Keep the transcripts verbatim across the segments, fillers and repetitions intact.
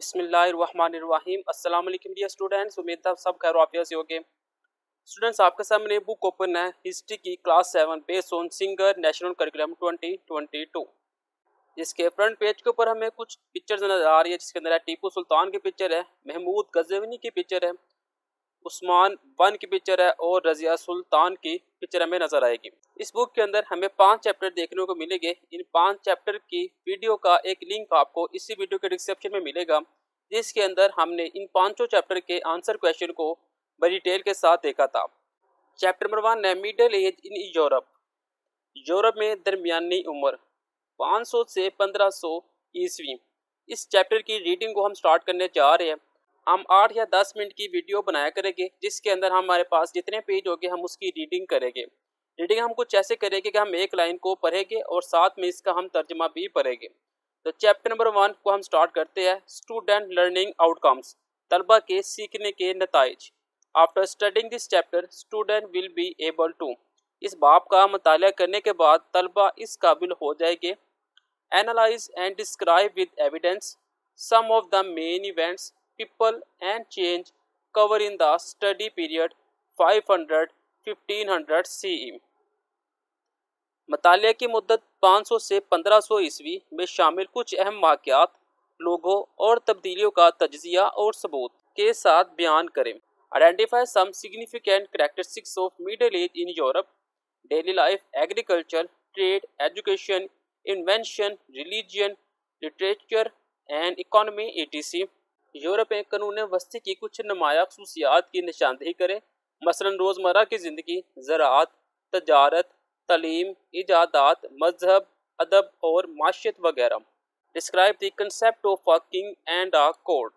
बिस्मिल्लाहिर्रहमानिर्रहीम। अस्सलाम वालेकुम डियर स्टूडेंट्स, उम्मीद है सब खैर वाफियत से होंगे। स्टूडेंट्स, आपके सामने बुक ओपन है हिस्ट्री की class seven based on single national curriculum twenty twenty two. जिसके फ्रंट पेज के ऊपर हमें कुछ पिक्चर्स नजर आ रही है, जिसके अंदर है टीपू सुल्तान की पिक्चर है, महमूद गजनवी की पिक्चर है, उस्मान वन की पिक्चर है और रजिया सुल्तान की पिक्चर हमें नजर आएगी। इस बुक के अंदर हमें पांच चैप्टर देखने को मिलेंगे। इन पांच चैप्टर की वीडियो का एक लिंक आपको इसी वीडियो के डिस्क्रिप्शन में मिलेगा, जिसके अंदर हमने इन पांचों चैप्टर के आंसर क्वेश्चन को बड़ी डिटेल के साथ देखा था। चैप्टर नंबर वन है middle age in Europe. Europe में दरमियानी उम्र पाँच सौ से पंद्रह सौ ईस्वी। इस चैप्टर की रीडिंग को हम स्टार्ट करने जा रहे हैं। हम आठ या दस मिनट की वीडियो बनाया करेंगे, जिसके अंदर हमारे पास जितने पेज होंगे हम उसकी रीडिंग करेंगे। रीडिंग हम कुछ ऐसे करेंगे कि हम एक लाइन को पढ़ेंगे और साथ में इसका हम तर्जमा भी पढ़ेंगे। तो चैप्टर नंबर वन को हम स्टार्ट करते हैं। स्टूडेंट लर्निंग आउटकम्स, तलबा के सीखने के नताइज। After studying this chapter student will be able to. इस बाब का मुताला करने के बाद तलबा इस काबिल हो जाएंगे। Analyse and describe with evidence some of the main events people and change cover in the study period five hundred to fifteen hundred C E। मतालिया की मुद्दत पाँच सौ से पंद्रह सौ ईस्वी में शामिल कुछ अहम वाक़यात, लोगों और तब्दीलियों का तज्जिया और सबूत के साथ बयान करें। Identify some significant characteristics of middle age in Europe, daily life, agriculture, trade, education, invention, religion, literature and economy etc. Europe में कानून वस्ती की कुछ नुमाया खसूसियात की निशानदेही करें, मसलन रोज़मर्रा की ज़िंदगी, ज़राअत, तजारत, तलीम, इजादात, मजहब, अदब और माशियत वगैरह। Describe the concept of a king and a court,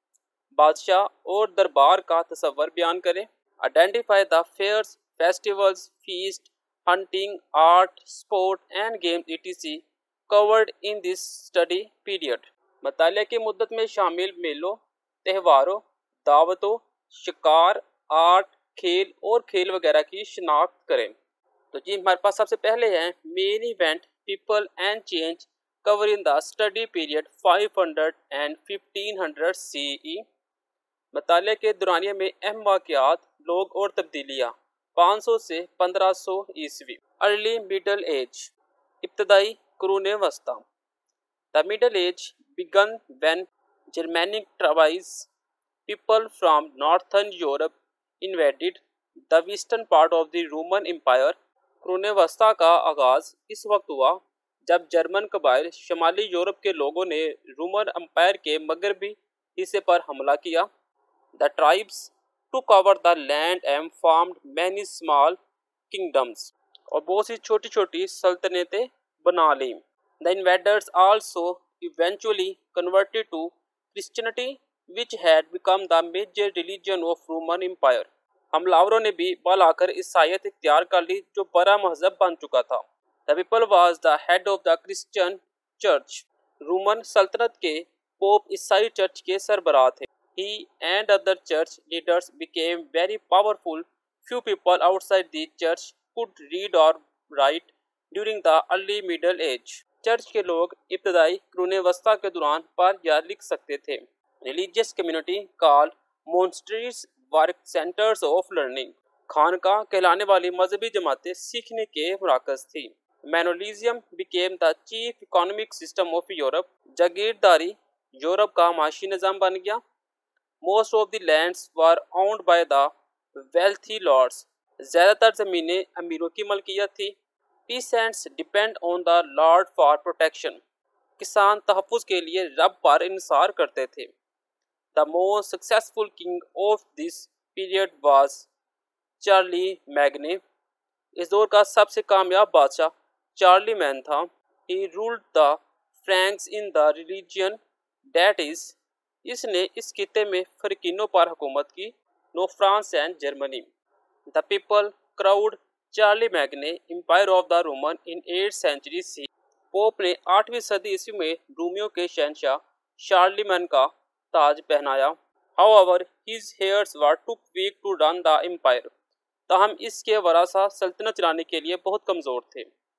बादशाह और दरबार का तस्वर बयान करें। Identify the fairs, festivals, feast, hunting, art, sport and game etc covered in this study period. मतालिया की मुद्दत में शामिल मेलों, त्योहारों, दावतों, शिकार, आर्ट, खेल और खेल वगैरह की शिनाख्त करें। तो जी हमारे पास सबसे पहले हैं main event people and change cover in the study period five hundred and fifteen hundred C E. मतालिया के दौरानिया में अहम वाक़यात, लोग और तब्दीलियाँ पाँच सौ से पंद्रह सौ ईस्वी। अर्ली मिडल एज, इब्तदाई कुरून वस्ता। The Middle Age began when Germanic tribes, people from northern Europe, invaded the western part of the Roman Empire। कुरून वस्ता का आगाज़ इस वक्त हुआ जब जर्मन कबाइल शमाली यूरोप के लोगों ने रोमन एम्पायर के मगरबी हिस्से पर हमला किया। The tribes took over the land and formed many small kingdoms, और बहुत सी छोटी छोटी सल्तनतें बना लीं। The invaders also eventually converted to Christianity, which had become the major religion of Roman Empire। हमलावरों ने भी बल आकर ईसाईयत इख्तियार कर ली, जो बड़ा मजहब बन चुका था। The people was the head of the Christian Church। Roman सल्तनत के पोप ईसाई चर्च के सरबराह थे। He and other church leaders became very powerful। Few people outside the church could read or write during the early middle age। Church के लोग इब्तदाई कुरून वस्ता के दौरान पढ़ या लिख सकते थे। Religious community called monasteries work centres of learning. खानका कहलाने वाली मजहबी जमातें सीखने के मराकज थी। Manorialism became the chief economic system of Europe. जागीरदारी यूरोप का माशी निज़ाम बन गया। Most of the lands were owned by the wealthy lords. ज़्यादातर ज़मीनें अमीरों की मलकियत थी। Peasants depend on the Lord for protection। किसान तहफ़्फ़ुज़ के लिए रब पर इंसार करते थे। The most successful king of this period was Charlemagne. इस दौर का सबसे कामयाब बादशाह चार्ली मैन था। He ruled the Franks in the religion, that is, इसने इस खित्ते में फ़रकीनों पर हुकूमत की, no France and Germany। The people crowd Charlemagne empire of the Roman in eight century C. Pope ने आठवीं सदी ईस्वी में रोमियो के शहंशाह चार्लीमैन का ताज पहनाया। However his heirs were too weak to run the empire. ताहम इसके वरासा सल्तनत चलाने के लिए बहुत कमज़ोर थे।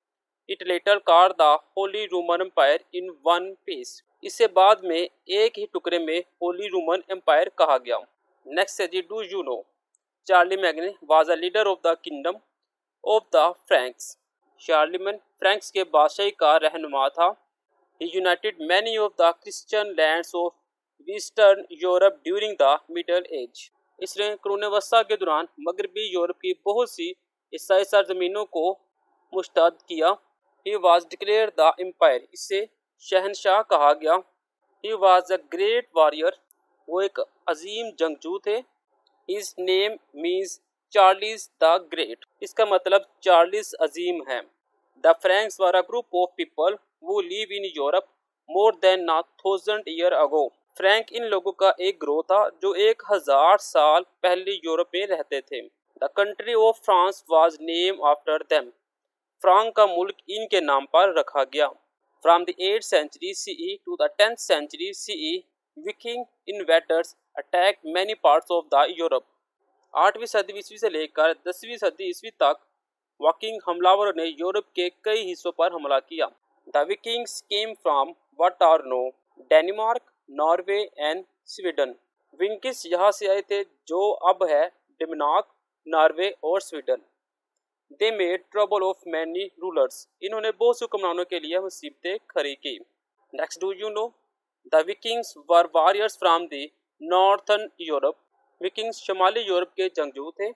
It later car the holy Roman empire in one piece. इसे बाद में एक ही टुकड़े में होली रोमन एम्पायर कहा गया। नेक्स्ट है जी, do you know Charlemagne was a leader of the kingdom of the Franks. Charlemagne Franks के बादशाही का रहनुमा था। He united many of the Christian lands of eastern Europe during the middle age. इसने क्रोन वस्ता के दौरान मगरबी यूरोप की बहुत सी ईसाई सरजमीनों को मुस्तरद किया। He was declared the empire, इसे शहनशाह कहा गया। He was a great warrior, वो एक अजीम जंगजू थे। His name means Charles the great, इसका मतलब चार्लीस अजीम है। The Franks were a group of people who live in Europe more than a thousand year ago. Frank इन लोगों का एक ग्रोह था जो एक हजार साल पहले यूरोप में रहते थे। The country of France was name after them, Frank का मुल्क इनके नाम पर रखा गया। From the eighth century CE to the tenth century CE Viking invaders attack many parts of the Europe. आठवीं सदी ईस्वी से लेकर दसवीं सदी ईस्वी तक वाकिंग हमलावरों ने यूरोप के कई हिस्सों पर हमला किया। The Vikings came from what are now Denmark, Norway and Sweden. Vikings यहाँ से आए थे जो अब है डेनमार्क, नॉर्वे और Sweden. They made trouble of many rulers, इन्होंने बहुत से हुक्मरानों के लिए मुसीबतें खड़ी की। Next, do you know the Vikings were warriors from the northern Europe. Vikings शुमाली यूरोप के जंगजू थे।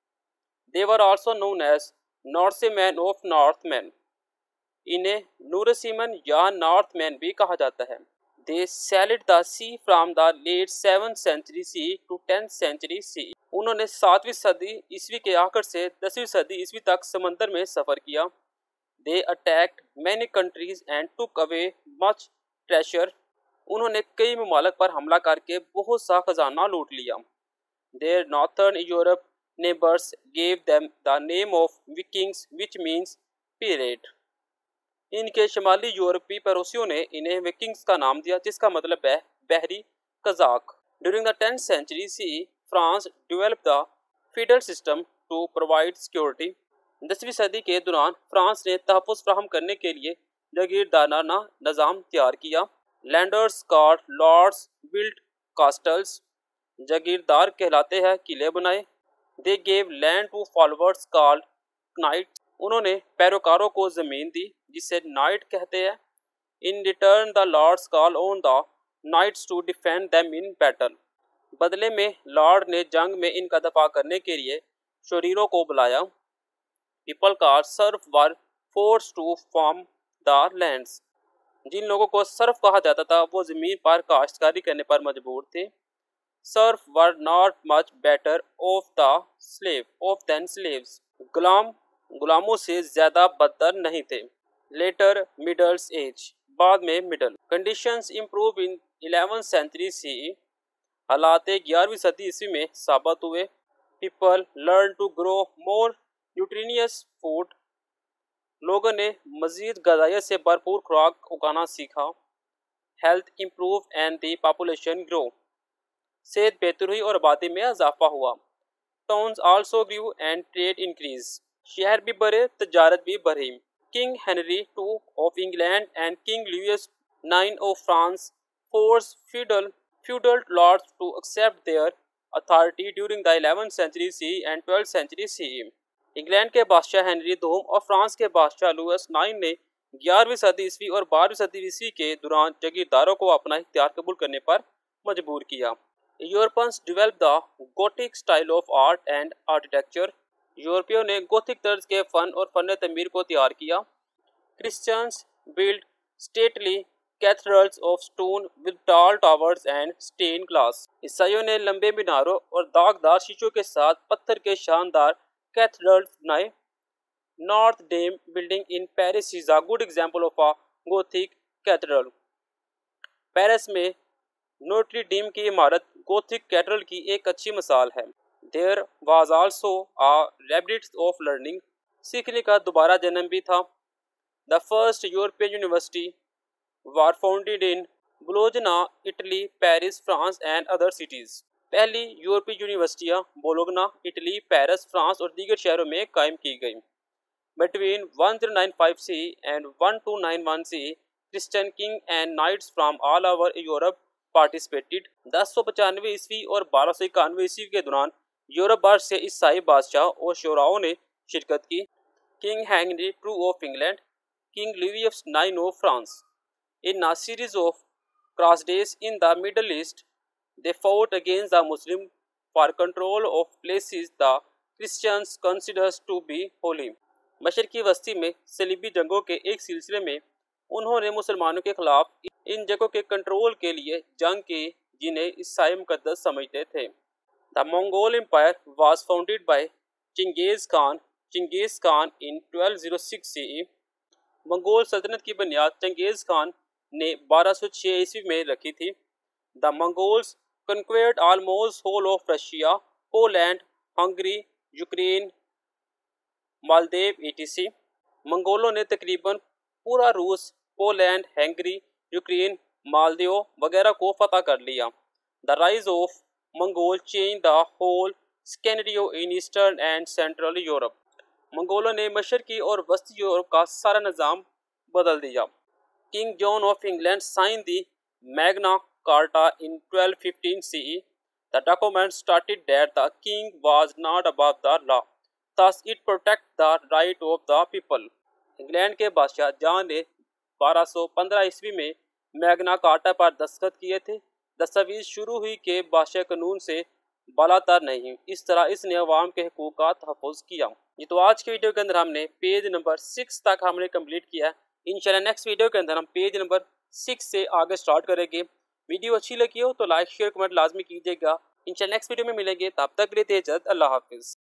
They were also known as Norsemen of Northmen, इन्हें नूरसीमन या नॉर्थमैन भी कहा जाता है। They sailed the sea from the late seventh century C to tenth century C. उन्होंने सातवीं सदी ईस्वी के आखिर से दसवीं सदी ईस्वी तक समंदर में सफर किया। They attacked many countries and took away much treasure, उन्होंने कई ममालिक पर हमला करके बहुत सा खजाना लूट लिया। Their northern Europe neighbours gave them the name of Vikings which means pirate, इनके शुमाली यूरोपीय पड़ोसियों ने इन्हें विकिंग्स का नाम दिया जिसका मतलब है बहरी कजाक। During the tenth century C France develop the feudal system to provide security. दसवीं सदी के दौरान फ्रांस ने तहफ़्फ़ुज़ फराहम करने के लिए जागीरदाराना निज़ाम तैयार किया। Landers called lords build castles, जागीरदार कहलाते हैं किले बनाए। They gave land to followers called knights, उन्होंने पैरोकारों को ज़मीन दी जिसे नाइट कहते हैं। In return the lords call on the knights to defend them in battle, बदले में लॉर्ड ने जंग में इनका दफा करने के लिए शरीरों को बुलाया। People car serf were force to farm the lands, जिन लोगों को सर्फ कहा जाता था वो ज़मीन पर काश्तकारी करने पर मजबूर थे। Serf were not much better off the slave of than slaves, गुलाम गुलामों से ज़्यादा बदतर नहीं थे। लेटर मिडल्स एज, बाद में middle. Conditions improve in eleventh century C, हालात ग्यारहवीं सदी ईस्वी में साबित हुए। People learn to grow more nutritious food, लोगों ने मजीद गज़ाइयत से भरपूर खुराक उगाना सीखा। Health improve and the population grow, सेहत बेहतर हुई और आबादी में इजाफा हुआ। Towns also grew and trade increase, शहर भी बढ़े तजारत भी बढ़ी। King Henry two of England and king Louis nine of France force feudal feudal lords to accept their authority during the eleventh century C E and twelfth century C E। England के बादशाह Henry दोम और France के बादशाह Louis nine ने ग्यारहवीं सदी ईस्वी और बारहवीं सदी ईस्वी के दौरान जागीरदारों को अपना इख्तियार कबूल करने पर मजबूर किया। Europeans develop the Gothic style of art and architecture, यूरोपियों ने गोथिक तर्ज के फन और फन तमीर को तैयार किया। Christians build stately cathedrals of stone with tall towers and stain glass, ईसाइयों ने लंबे मीनारों और दागदार शीशों के साथ पत्थर के शानदार कैथेड्रल्स बनाए। नॉर्थ Dame building in Paris is a good example of a Gothic cathedral, Paris में नोट्री डेम की इमारत गोथिक कैथेड्रल की एक अच्छी मिसाल है। There was also a rebirth of learning, सीखने का दोबारा जन्म भी था। The first European university were founded in Bologna Italy, Paris, France and other cities, पहली यूरोपीय यूनिवर्सिटियां बोलोगना, इटली, पेरिस, फ्रांस और दीगर शहरों में कायम की गई। Between ten ninety-five C E and twelve ninety-one C E, Christian king and knights from all over Europe participated. दस सौ पचानवे ईस्वी और बारह सौ इक्यानवे ईस्वी के दौरान यूरोप भर से ईसाई बादशाह और शोराओं ने शिरकत की. King Henry the Second of England, King Louis the Ninth of France. In a series of crossdays in the Middle East, they fought against the Muslims for control of places the Christians considered to be holy. मशरकी वस्ती में सलीबी जंगों के एक सिलसिले में उन्होंने मुसलमानों के खिलाफ इन जगहों के कंट्रोल के लिए जंग की जिन्हें ईसाई मुकद्दस समझते थे. The Mongol Empire was founded by Genghis Khan, Genghis Khan in twelve oh six C E. Mongol सल्तनत की बुनियाद चंगेज खान ने बारह सौ छह ईस्वी में रखी थी. The Mongols conquered almost whole of Russia, Poland, Hungary, Ukraine, मालदीव ई टी सी. मंगोलों ने तकरीबन पूरा रूस, पोलैंड, हंगरी, यूक्रेन, मालदीव वगैरह को फतह कर लिया. The rise of Mongol change the whole Scandinavia in eastern and central Europe. मंगोलों ने मशरकी और वस्ती यूरोप का सारा निज़ाम बदल दिया. King John of England sign the Magna Carta in twelve fifteen C E. The document stated that the king was not above the law. Thus it protect the right of the people. England के बादशाह John ने बारह सौ पंद्रह ईस्वी में Magna carta पर दस्तखत किए थे. दस्तावेज शुरू हुई के बादशाह कानून से बालातर नहीं. इस तरह इसने अवाम के हकूक़ का तहफ़्फ़ुज़ किया. ये तो आज के वीडियो के अंदर हमने पेज नंबर सिक्स तक हमने कंप्लीट किया. इंशाल्लाह नेक्स्ट वीडियो के अंदर हम पेज नंबर सिक्स से आगे स्टार्ट करेंगे. वीडियो अच्छी लगी हो तो लाइक शेयर कमेंट लाजमी कीजिएगा. इंशाल्लाह नेक्स्ट वीडियो में मिलेंगे. तब तक के लिए इजाज़त. अल्लाह हाफ़िज़.